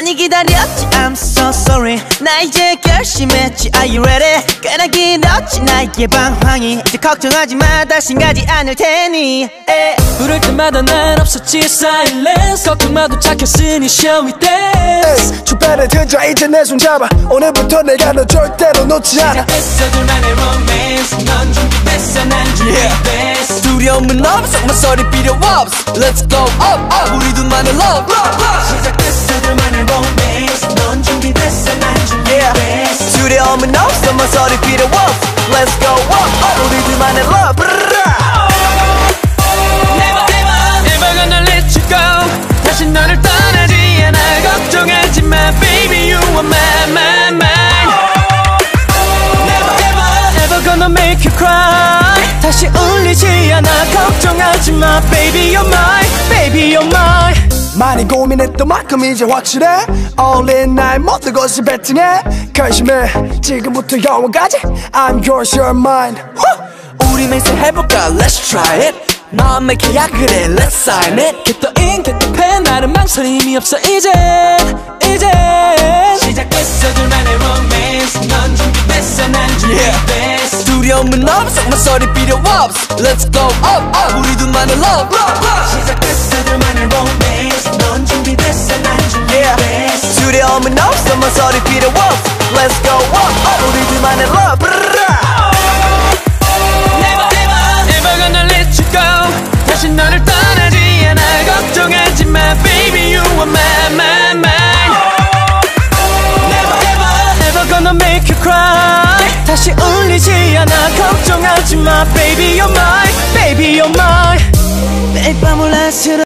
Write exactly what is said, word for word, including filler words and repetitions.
많이 기다렸지 I'm so sorry 나 이제 결심했지 Are you ready 꽤나 길었지 나에게 방황이 이제 걱정하지 마 다신 가지 않을 테니 에. 부를 때마다 난 없었지 silence 걱정마도 착했으니 shall we dance 주변에 들자 이제 내 손 잡아 오늘부터 내가 너 절대로 놓지 않아 시작했어 둘만의 romance 넌 준비됐어 난 준비됐어 yeah. 두려움은 없어 모서리 필요 없어 Let's go up up 우리 둘만의 love 시작했어 둘만의 romance 넌 준비됐어 난 준비됐어 yeah. 두려움은 없어 모서리 필요 없어 Let's go up up 우리 둘만의 love Never never never gonna let you go 다시 너를 떠나지 않아 걱정하지 마 baby you are mine mine mine Never ever ever gonna make you cry 다시 울리지 않아 걱정하지 마 baby you're mine baby you're mine 많이 고민했던 만큼 이제 확실해 All in 나의 모든 것을 베팅해 결심해 지금부터 영원까지 I'm yours you're mine 우리 맹세 해볼까 Let's try it 마음의 계약을 해 Let's sign it Get the ink get the pen 나는 망설임이 없어 이제 이제 시작했어 둘만의 romance 넌 준비됐어 난 준비됐어 yeah. 두려움은 없어 모서리 필요 없어 Let's go up up 우리 둘만의 love 시작했어 둘만의 romance 넌 준비됐어 난 준비됐어 yeah. 두려움은 없어 모서리 필요 없어 Let's go up up 우리 둘만의 love Never never never gonna let you go 다시 너를 떠나지 않아 걱정하지 마 baby you are mine mine mine Never ever never gonna make you cry 다시 울리지 않아 걱정하지 마 baby you're mine baby you're mine 매일 밤 올라